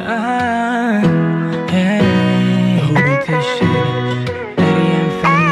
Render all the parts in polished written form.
Ruby Teixeira, AM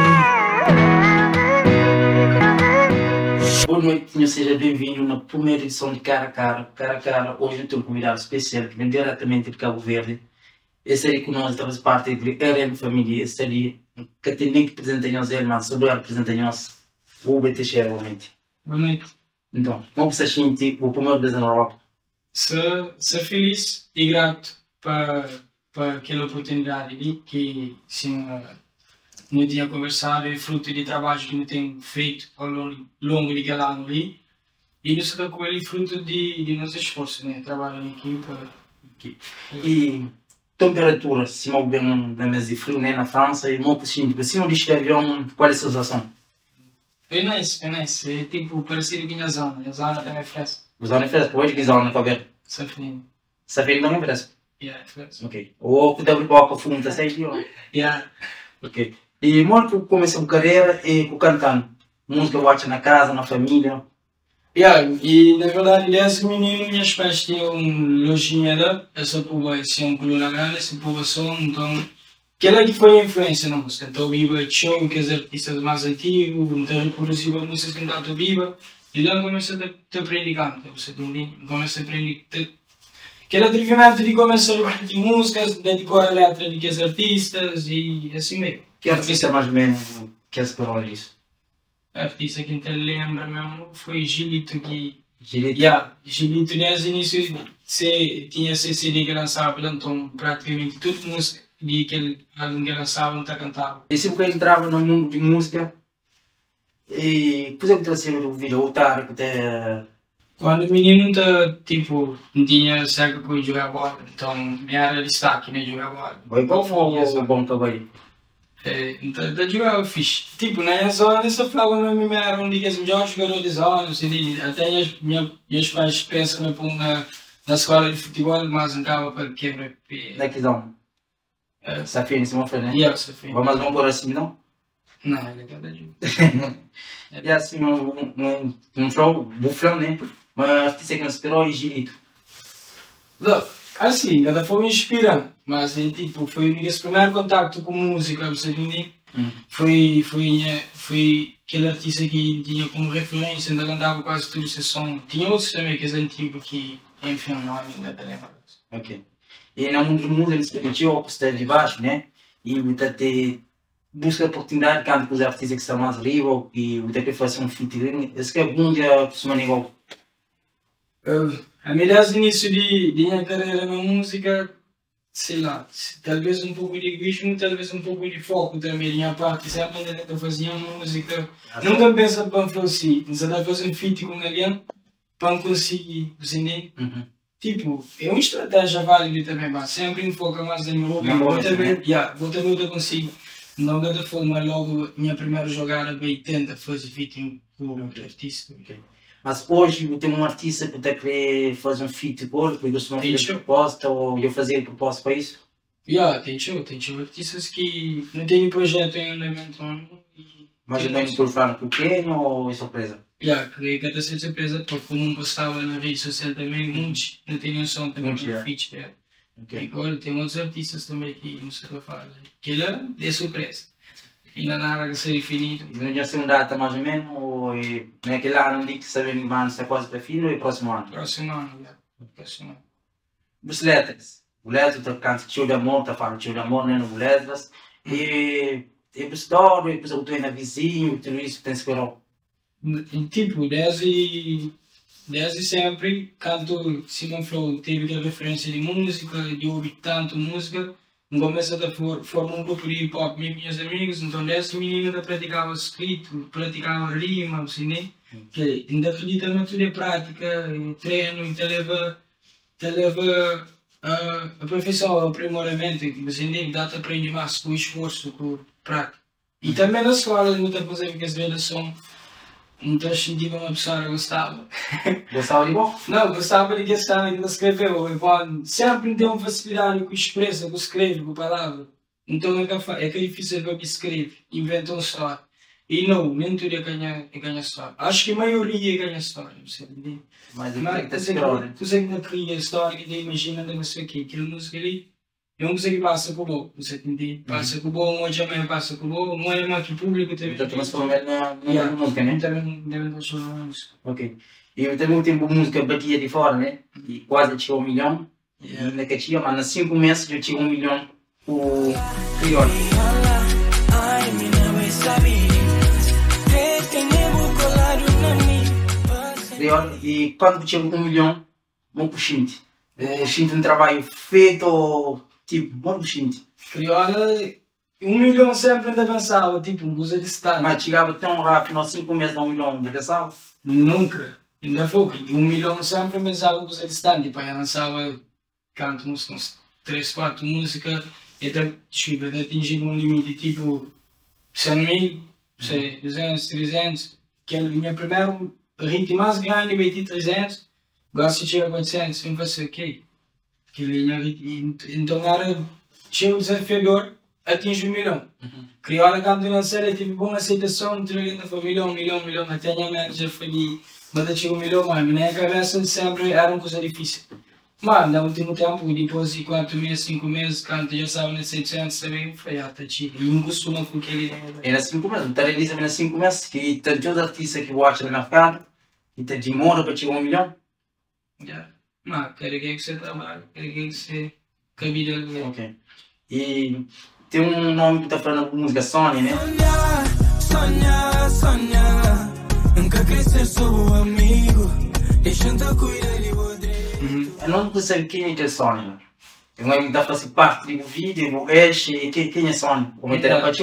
Family. Boa noite, seja bem-vindo na primeira edição de Cara a Cara. Cara a Cara, hoje eu tenho um convidado especial que vem diretamente de Cabo Verde. Esse aí que nós faz parte da RM Family. Esse ali, que tem nem que apresentar-nos ele, mas sobre apresentar-nos o Ruby Teixeira, realmente. Boa noite. Então, como você sente o primeiro vez na Europa? Sou feliz e grato para aquela oportunidade ali que sim, não tinha conversado, é fruto de trabalho que eu tenho feito ao longo daquele ano ali. E isso está com ele fruto de nosso esforço, né? Trabalho em equipa. E temperatura, se não bem na mês de frio, né, na França, e muito assim, se não diz que avião, qual é a sensação? É nice. É tipo parecido com a zona também é fresca. Os anos frescos, hoje que zona, Cabo Verde? Safrinho. Sabendo não é fresco? Yeah, é fresco. Ok. Ou que deve para a funda, sei lá. Yeah. Ok. E muito começou a carreira e com cantando. Música watch na casa, na família. Yeah, e na verdade, desde menino, minhas pais tinham um lojinha, essa povo tinha um coluna grande, essa povo som, então, aquela que foi a influência na música. Então, viva show, que os artistas mais antigos, então, reproduziu a música que cantam viva, e lá comecei a aprender canto, você entende? Comecei a aprender, aquele atrevimento de começar a aprender músicas, de decorar a letra de que os artistas, e assim mesmo. Que artista mais ou menos que é separado disso? A artista que eu lembro mesmo foi Gilito que... Gilito? Gilito desde o início tinha esse CD que lançava, então praticamente toda música que ele lançava não está cantava. E sempre que ele entrava no mundo de música, e depois eu me trouxe o vídeo, o Tarek, até... Quando o menino tipo, não tinha cerca para jogar bola, então minha era destaque, né, jogar bola. Qual foi o bom trabalho? Então, da jogava fixe. Tipo, na zona, essa flava mesmo era um dos melhores jogadores de zona, assim, até meus pais pensam me pôr na escola de futebol, mas não acaba para quebrar pé. Daqui não? Safia em cima, né? Yeah, Safia. Vamos por assim, não? Não, ele é cada jogo. E assim, um show bufão, né? Mas artista que não esperou é Gilito. Assim, ela foi me inspirando, mas tipo, foi o meu primeiro contato com música, você entende? Foi aquele artista que tinha como referência, ainda cantava quase tudo esse som. Tinha outros também que é antigo que, enfim, não ainda te lembro. Ok. E no mundo de música, eles permitiu a postar de baixo, né? E muita te busca a oportunidade canto com os artistas que estão mais livres e muita que faz um featuring. Esse que é bom de pessoa igual. A minha início de minha carreira na música, sei lá, talvez um pouco de egoísmo, talvez um pouco de foco também, minha parte, sempre onde eu fazia música, nunca pensa para fazer, mas eu fazer um feat com alguém para conseguir, você entende? Tipo, é uma estratégia válida também, mas sempre foca mais em mim, vou também consigo, não da forma logo, minha primeira jogada, bem, tenta fazer feat com o artista. Mas hoje eu tenho um artista que está querer fazer um feat com ele, porque eu sou uma proposta ou eu fazer proposta para isso? Tem show artistas que não têm projeto em andamento. Mas não é por falar pequeno ou é surpresa? Porque cada surpresa, porque como não postava na rede social também, muitos não têm noção também do feat. E agora tem outros artistas também que não sei o que fazer. Que ele é surpresa. Ainda nada a ser definido. E não já sei uma data mais ou menos, ou é naquele ano que sabemos que está quase para fim ou é próximo ano? Próximo ano. Os letras. O letras, está cantando Tio de Amor, está falando Tio de Amor, né, no letras. E a história, depois eu estou na vizinho, tudo isso tem esperado. Tipo, desde sempre, canto Simon Flow, teve aquela referência de música, de ouvir tanto música. Começa a formar um grupo de hip hop com meus amigos, então desde menino eu praticava escrito, praticava rima, assim, né? Que ainda acredita muito de prática, treino, então leva a profissão, o aprimoramento, assim, né? Dá-te aprender mais com esforço, com prática. E também na escola, muita coisa que as vezes são. Então sentindo uma pessoa que gostava. Gostava de bom? Não, gostava de que estava ainda escreveu. Sempre tem uma facilidade com expressa, com escrever, com palavra. Então é que é difícil que eu escrevo, invento uma história. E não, nem tudo é ganha história. Acho que a maioria ganha história, não sei. Mas Mas tá segurando. tu sei que cria história, que imagina, não sei o quê, aquela música ali. Eu não sei que passa com o bom, você entende? Passa com o bom, hoje amanhã passa com o bom, não é mais que o público também. Então, tu mas pelo menos não música, né? Também devem deixar uma música. Ok. E eu também tenho música batia de fora, né? E quase chegou 1 milhão. E ainda que tinha, mas nas 5 meses eu tinha 1 milhão por crioulo. Crioulo. E quando tinha 1 milhão, vou pro Xinte. Xinte um trabalho feito, tipo, bom pro Xinte. Crioula, 1 milhão sempre ainda pensava, tipo, música de estado. Mas chegava tão rápido, nós 5 meses, 1 milhão de pensava. Nunca. Ainda foi, 1 milhão sempre pensava música de estado. Tipo, aí lançava, canto uns 3, 4 músicas, e até, tipo, até atingir um limite, tipo, 100 mil, 200, 300, que é o meu primeiro hit mais grande, meti 300, gosto de chegar a 400, eu faço ok. Então era, chega o desafiador, atinge 1 milhão. Crioula, quando lançar, tive boa aceitação, ainda foi 1 milhão, até a minha manager foi ali, mas chegou 1 milhão, mas na minha cabeça sempre era uma coisa difícil. Mas no último tempo, depois de 4 meses, 5 meses, quando já estava nas 700 também, foi alta, chique. E não costuma com aquele. E nas 5 meses, está realizando nas 5 meses, que tem todos os artistas que watcham na África, e tem demora para chegar a 1 milhão. Já. Mas, quero que você trabalhe, quero que você cabide ali. Ok. E tem um nome que está falando com música Sony, né? Sonha, nunca crescer sou o amigo, deixando eu cuidar de você. Eu não sei quem é Sony, né? Eu não está fazendo parte do vídeo, do hash, quem é Sony? Como é que era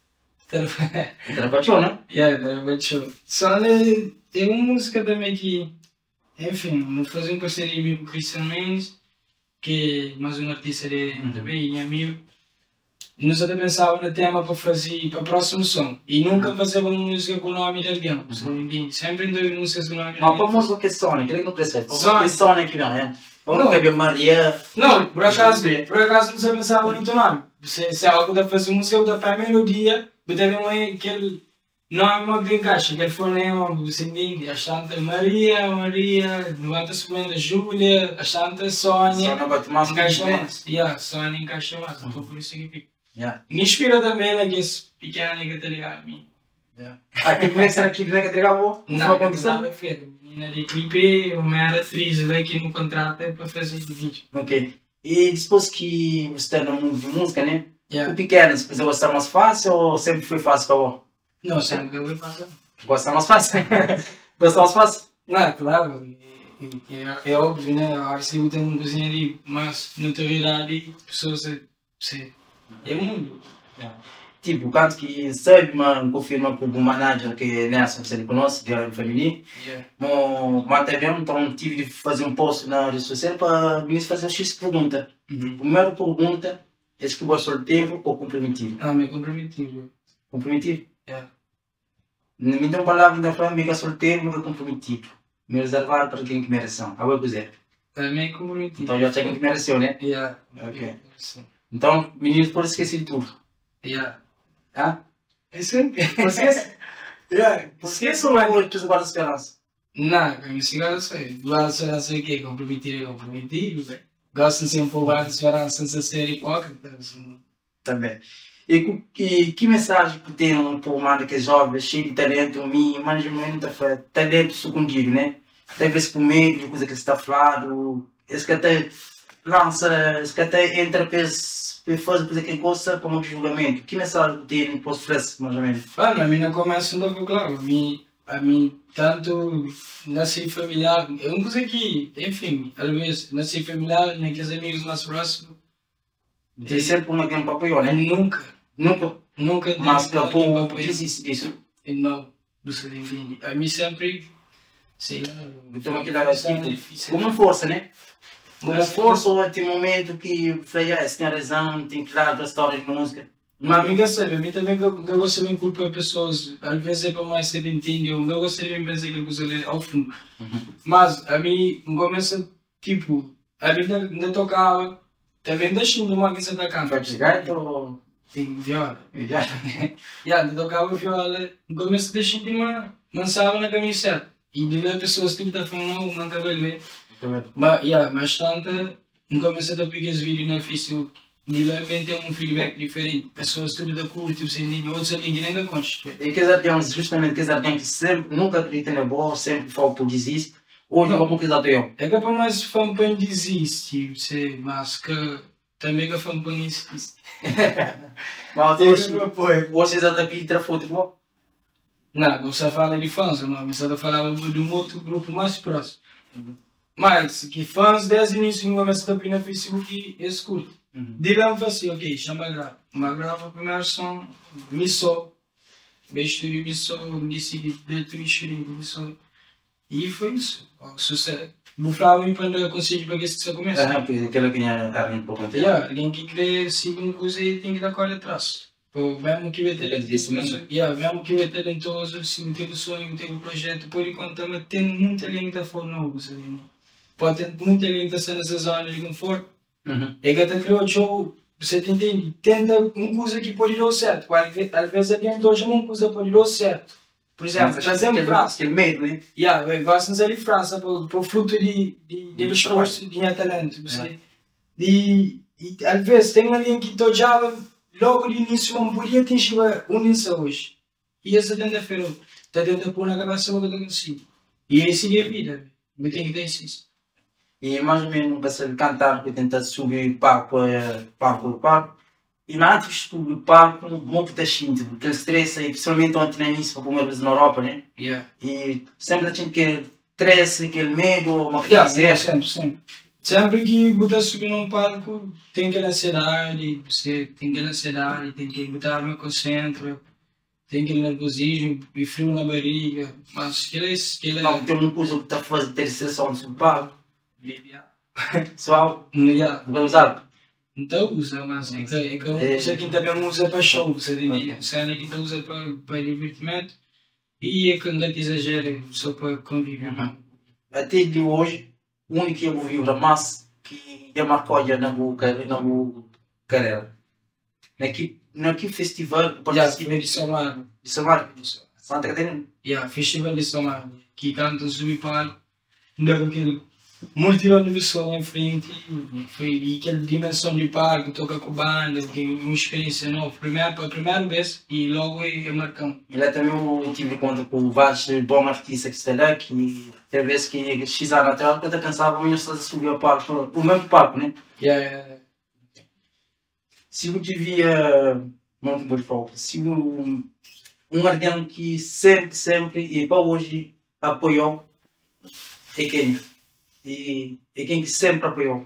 para né? Só tem uma música também que, enfim, vou fazer uma parceria com o Christian Mendes, que é mais um artista dele também, e amigo. Nós até pensávamos no tema para fazer para o próximo som. E nunca fazemos uma música com o nome de alguém. Sempre em músicas com o nome de alguém. Não, para música que é Sony, que ele não precisa. Sony. Sony aqui não, né? Vamos ver Maria. Não, por acaso não pensava muito nome. Se algo da fazer música, eu da melodia, eu deve aquele nome que encaixa, aquele fonema, você entende? A Santa Maria, não vai estar Júlia, a Santa Sônia. Só não bate mais encaixa mais. Sônia encaixa mais, então por isso que fica. Me inspira também naqueles pequenos que tá ligado a mim. Aqui como é que será que gravou? Não, é feito. Menina de clipe, uma era atriz aqui no contrato para fazer o vídeo. Ok. E depois que você está no mundo de música, né? O pequeno, você gosta mais fácil ou sempre foi fácil para você? Não, sempre foi fácil. Gosta mais fácil? Gosta mais fácil? Não, claro. É óbvio, né? A arte tem uma coisinha ali, mas notoriedade, pessoas, é o mundo. Tipo, canto que sabe, mas confirma com o manager que é Nelson, você conhece, de área familiar. Mas também então tive de fazer um post na rede social para me fazer uma X pergunta. Primeira pergunta, é se eu solteiro ou comprometido? Ah, mas comprometido. Comprometido? Me dá uma palavra da frase, me solteiro, me comprometido. Me reservar para quem que merece. Agora eu quiser. Também comprometido. Então já sei quem que mereceu, né? Ok. Então, meninos, por esquecer de tudo. Esquece? Esquece ou não tu guarda esperança? Não, eu sei. Guarda esperança é o quê? Comprometido é comprometido, velho. Gosto de ser um pouco guarda esperança sem ser hipócrita. Também. E que mensagem que tem para o mano que é jovem, cheio de talento, mas de momento talento escondido, né? Até vezes por meio de coisa que você está falando, esse que até lança, esse que até entra para fazer coisa que gosta para um julgamento. Que mensagem que tem para os frescos, mais ou menos? A mim não começa logo, claro. A mim, tanto nasci familiar, eu não consegui, enfim, às vezes, nasci familiar, nem que os amigos mais próximos. Tem sempre uma grande apoio, né? Nunca. Mas que apoio existe isso? Não sei entender. A mim sempre, sei lá. Então aquilo era tipo, como força, né? Como força, ou tem um momento que falei, você tem razão, tem que dar a história de música. Mas amiga, sabe, a mim também eu gosto de culpar pessoas, às vezes é para mais ser entendido, eu gosto de pensar que coisa ali ao fundo. Mas a mim começa, tipo, a mim ainda tocava, também deixando uma coisa da canta. Vai chegar ou tem viola. Já. Já, eu tocava viola, no começo deixei de uma sala na caminho certo. E de lá pessoas que estavam falando, não estava bem. Mas, mais tanto, no começo eu peguei os vídeos na Facebook. De lá tem um feedback diferente. Pessoas tudo da curta, outros ali que nem da concha. E que artistas, justamente que artistas que sempre, nunca acreditam na boa, sempre falam que desiste. Hoje como que eu. É que para mais fã para desistir, mas que também que fã para desistir. Mas vocês até pintam futebol? Não, você fala de fãs, não, você fala de um outro grupo mais próximo. Mas que fãs desde o início começam a vir na Facebook e escutam. De lá eu assim, ok, chama a grava. Uma grava a primeira som, missou. Beijo de missou, disse de triste, missou. E foi isso. Sucesso. Vou falar um para conseguir para que isso comece. Porque aquela que era importante. Alguém que quer seguir uma coisa e tem que dar corda atrás. Mesmo que vai ter mesmo que vai ter talentoso, se tem o sonho, tem o projeto, por enquanto também tem muita gente que está novo, sabe? Pode ter muita gente que está nessa zona de conforto. E que até criou show, você entende? Tenta uma coisa que pode dar certo. Às vezes alguém hoje uma coisa pode dar certo. Por exemplo, fazemos França. Aquele medo, né? Gostamos de França por fruto de esforço de talento. E às vezes tem alguém que já logo de início não podia atingir o início hoje. E essa tenta-feira, está tentando pôr na cabeça o que eu consigo. E esse é a vida. Eu tenho que ter isso. E mais ou menos você cantar, que tenta subir palco por palco. E antes de subir palco, muito da gente, porque ele estressa, e principalmente ontem no início, para primeira vez na Europa, né? E sempre a gente quer estresse, aquele medo, uma coisa sempre. Sempre que você subir num palco, tem aquela ansiedade, você tem aquela ansiedade, tem que botar no concentro, tem aquele nervosismo e frio na barriga, mas aquele não, tem uma coisa que está fazendo ter sessão no palco. Pessoal, vai usar? Então usa, mas é que você que também usa para show, você que usa para divertimento e é que não exagera só para conviver. Até de hoje, o único que eu ouvi o mais que já marcou já na minha carreira. Naquele festival que participei de São Marco. De São Marco? Santa Catarina? Festival de São Marco, que canta subir palco, deu aquele multidão de pessoas em frente, foi aquela dimensão de palco, toca com banda, que uma experiência nova, a primeira vez e logo é marcão. E lá também eu tive conta com vários bons artistas que estão lá, que tem vezes que fizeram até porque eu cansava muito de subir ao palco, o mesmo palco, né? Se eu devia, não vou falar, se um alguém que sempre e para hoje apoiou, é quem? E quem que sempre apoiou.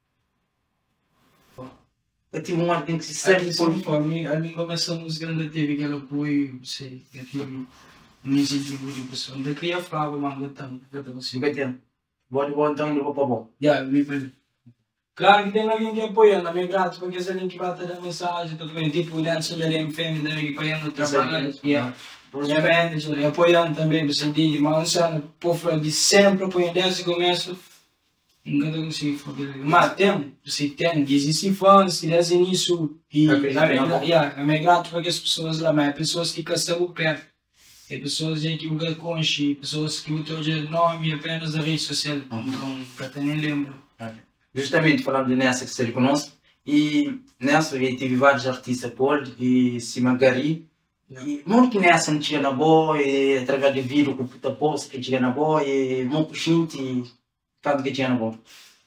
Eu tive um alguém que sempre apoiou. A mim começou a música, ainda teve aquele apoio, sei, eu tive um incentivo de pessoa. Ainda queria falar, mas não tanto. Vou então ir para o bom. Claro que tem alguém que apoia, não é grato, porque se alguém que vai ter a mensagem, também, tipo, dentro da LMFM, também apoiando o trabalho. Os bands apoiando também, no sentido, mas o povo de sempre apoiando desde o começo, nunca consigo fazer. Mas tem, existem fãs que desde o início, e é grato para as pessoas lá, mas pessoas que estão perto, pessoas que eu conheço, pessoas que eu tenho nome apenas da rede social, então, para nem lembro. Justamente falando nessa que você conosco, e nessa eu tive vários artistas por e Simagari. E muito que nessa não tinha na boa, e através de vídeo, computador, que tinha na boa, e muito gente, tanto que tinha na boa.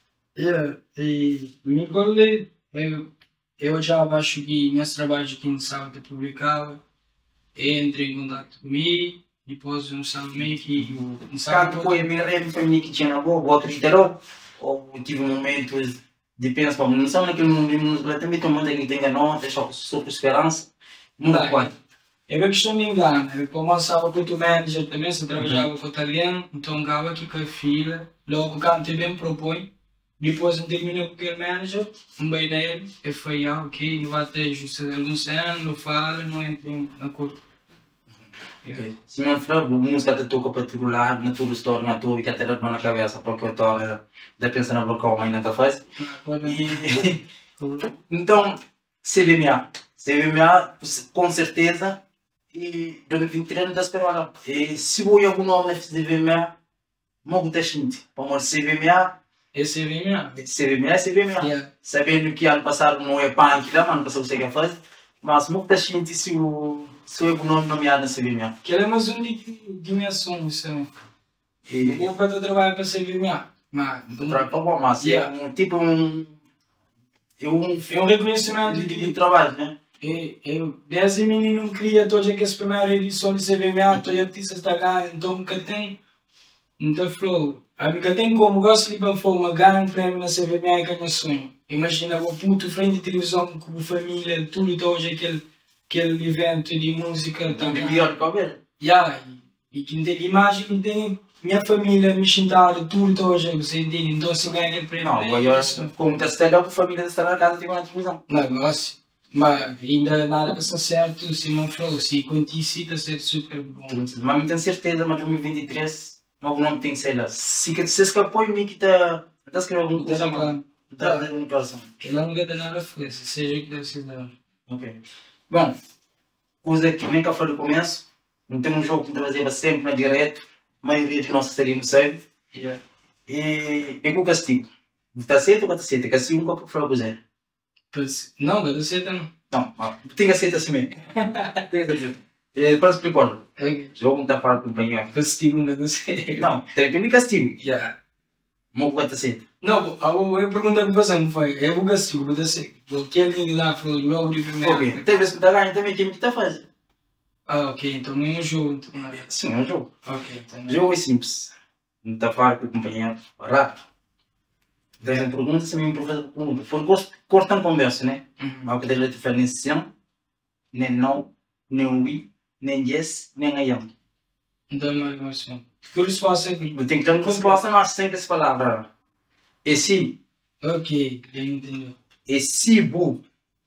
E me colei, eu já acho que nesse trabalho aqui no sábado que publicava, entrei em contato comigo, depois no sábado meio que... Quando foi a minha rede feminina que tinha na boa, o outro liderou, ou tive momentos de pensar, não são naquele mundo, também tem um mundo que tem nota, só com esperança, muito quanto. É uma questão de engano, eu começava com o manager também, se trabalhava com o italiano, então estava aqui com a filha, logo quando também propõe, depois eu termino com aquele manager, bem nele, eu falei, ok, não vai ter justiça alguns anos, não fala, não entra em acordo. Se não for música que toca particular, na tua história, na tua, que até na cabeça, porque eu estou a pensar na boca, mas não está fácil. Então, CBMA, CVMA, com certeza, e 2023 não está esperando. E se eu algum nome na CVMA, muita gente. Vamos CVMA, Esse é bem melhor. CVMA é CVMA. Yeah. Sabendo que ano passado não é punk, lá, ano passado você quer fazer, mas muita gente se o algum nome nomeado na CVMA. Que é mais um de minha som, isso é. E Eu para trabalhar para ser melhor. Mas, mas Yeah. é um tipo é é um reconhecimento de trabalho, né? eu desde menino queria todas aquelas primeiras edições de CVMA, todos os artistas da cá, então nunca tem. Então falou, nunca tem como, gosto de ir para uma ganhar um prêmio na CVMA que é meu sonho. Imagina o puto frente de televisão com a família, tudo, todos aquele evento de música também. Melhor que houver. Yeah, e que tem imagem que tem minha família me sentada, tudo hoje, você entende? Então se ganha aquele prêmio. Não, agora como está sendo a família está na casa tem uma televisão. Negócio. Mas ainda nada está certo, se não for, se acontecer está ser super bom. Mas me tenho certeza, mas 2023 não não tem sei lá. Se escapou em mim que está escrevendo alguma coisa mal. Está dando coração. Ela não tem nada a fazer, seja o que deve ser dado. Ok. Bom, coisa que nem cá foi no começo, não tem um jogo que trazia sempre na direto, a maioria de nós estaríamos sabe. Yeah. E é com o castigo. Está certo ou está certo? Castigo nunca foi para zero. Pois, não, deve ser não. Não, tem que aceitar assim mesmo. Tem que aceitar. Para explicar, É, jogo não está para acompanhar. castigo não deve ser. Não, tem que ter castigo. Yeah. Não vai estar certo. Não, eu pergunto que você não foi, é o castigo, deve ser. Porque ele lá falou, não de primeiro. Ok, tem vezes que está ganhando também, quem está fazendo. Ah, ok, então não é um jogo. Então, não é. Sim, é um jogo. Ok, então. O jogo é simples. Não está para acompanhar. Rápido. Então, pergunta se me pergunta. Porque cortam conversa, né? Mas o que deve diferenciar nem não, nem oui, nem yes, nem I am. Então, mais assim. Por isso faço aqui. Tem que ter uma resposta, mas sempre essa palavra. E se, Ok, eu entendi. e se bu.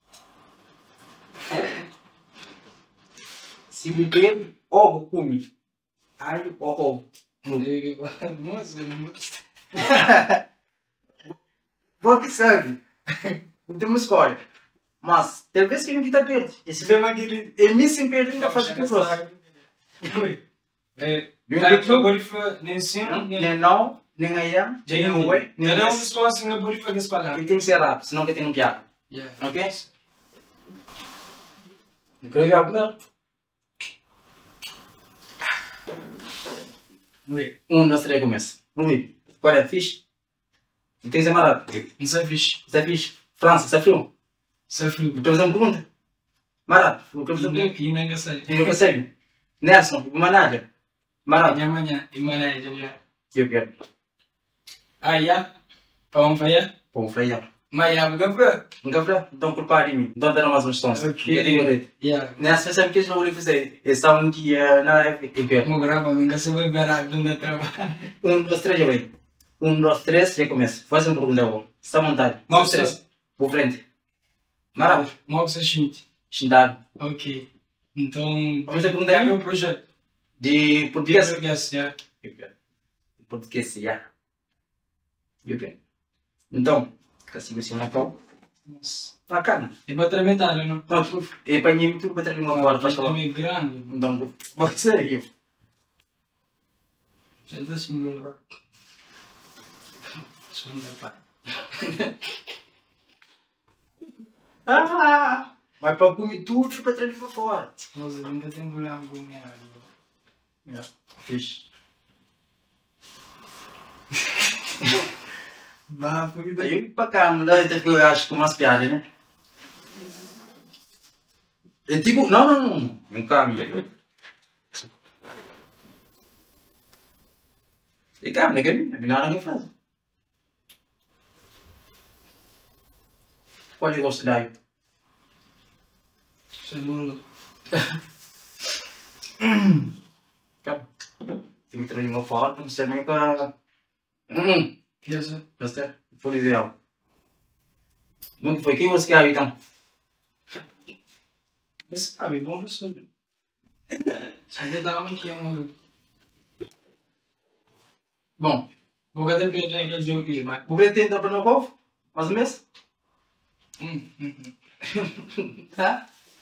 Se bu quer, ou come. Ai, ou. Nossa, Porque sabe, não temos escolha. Mas, talvez que não está perto. Esse bem aquele, ele sem perder, ainda faz o que faz. é, cara, que eu vou fazer nem sim, Nem não, nem I am, nem oi, nem não, yes. estou assim, não vou fazer as palavras. Ele tem que ser rápido, senão ele tem um piado. Yeah. Ok? Não quero ver algo não. Dois, três, começa. Rui, qual é? Fixe? Não tem que ser mais rápido. Isso é fixe. Isso é fixe. França, isso é frio. Isso é frio. Vou fazer uma pergunta. Mais rápido. Vou fazer uma pergunta. E não é engraçado. Não consegue. Nelson, manager. Mais rápido. Amanhã, e amanhã, já. Eu quero. Ah, já? Vamos fazer? Bom, falei já. Mas já, vamos fazer. Um café? Então prepare-me. Então deram mais umas tons. Ok. Eu tenho medo. Já. Nessa sabe que eles não vão fazer. Eles estavam um dia na live. Eu quero. Vamos gravar, nunca se vai ver a bunda trabalho. 1, 2, 3, já vem. 1, 2, 3, já começa. Faz uma pergunta agora. Está à vontade. Vamos, 3. Por frente. Maravilha. Moxa Schmidt. Xindado. Ok. Então, Vamos a pergunta é aí? meu projeto. De português. Português, já. Eu quero. De português, já. Eu quero. Então, consigo assim na pau. Nossa. Bacana. É para tramentar, não? Então, eu apanhei tudo para terminar uma hora. Faz É falar. meio grande. Então, pode ser aqui. Já está assim, meu lugar. Segunda parte. Ah! Mas para comer tudo para trazer para fora. Nossa, nunca tenho que olhar para minha área. Fixe. Vá, foi Daí para cá, mulher, eu acho que umas piadas, né? É tipo, não. Não cambia. E cambia, né? É melhor não fazer. Pode gostar daí. Segundo. Calma. Tem que trazer uma foto, não sei nem para. Essa. Gostei? Foi ideal. Não foi? Quem você quer então? Mas, bem bom, professor. Ainda dá uma aqui, uma. Bom, Vou cadê que eu tenho aquele jogo aqui, mas. o Breno tenta para o golfe? Mais um mês? Hum. Tá?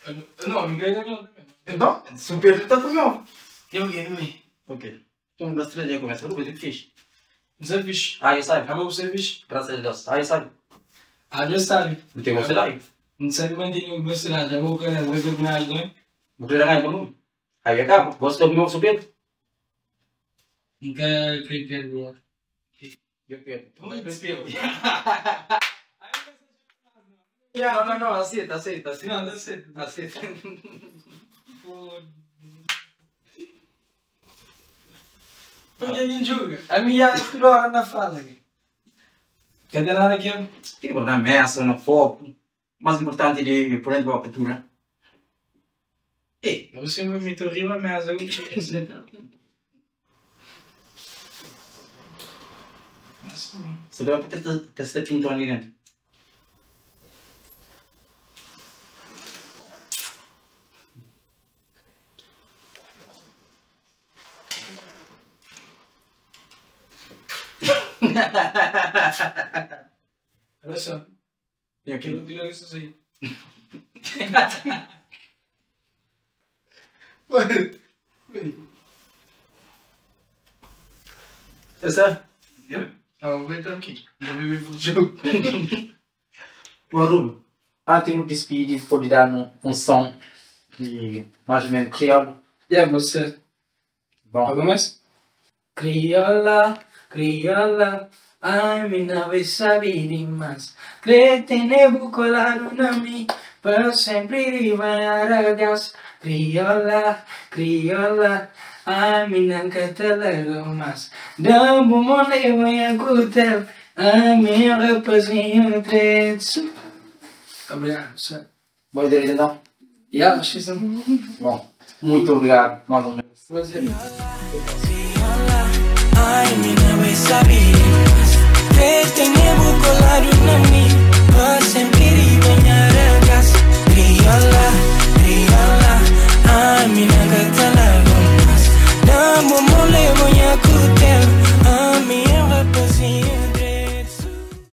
Não, me ganha não. Então, se o Pedro está com meu. Eu ganhei. Ok. Então, das 3 já começa. Tudo bem, fixe. Você fixe. Ah, eu sabe. Acabou você fixe. Graças a Deus. Ah, eu sabe. Ah, já sabe. Não tem você daí. Não sabe manter o velocidade. Já vou ganhar, vai ganhar, não é? Vou tirar ganho volume. Aí acaba. Você tem o meu super. Nunca creio que é boa. Eu quero. Oi, Pedro. Não, aceita. Não, dá certo. Aceita. Porque a gente julga. A minha hora na fala. Cadê nada aqui? Tipo, na mesa, no foco. Mais importante de por dentro da apertura. Ei, Você me torriu a mesa. você deve ter esse pinto ali dentro. Olha só. E aqui? Aquilo virou isso aí. Essa? Ah, vou entrar aqui. Vou beber pro jogo. Ô, Rubio, antes de despedir, pode dar um som de mais ou menos crioulo? Você. Bom. Algo mais? Criolla, criolla, ai mina vez saber mais. Cretene bucolado na mim, para sempre ribanhar a Deus. Criolla, criolla, ai mina catalago mais. Dambo mole vai a cutel, ai minha rapazinho trecho. Obrigado, senhor. Boa direita então? Acho que são. Bom, muito obrigado, mais ou menos. Você. Ai, mina vai saber mais. Cretene bucolado na mim, para sempre ribanhar a Deus. Criolla, criolla, ai mina catalago mais. Dambo mole vai a cutel.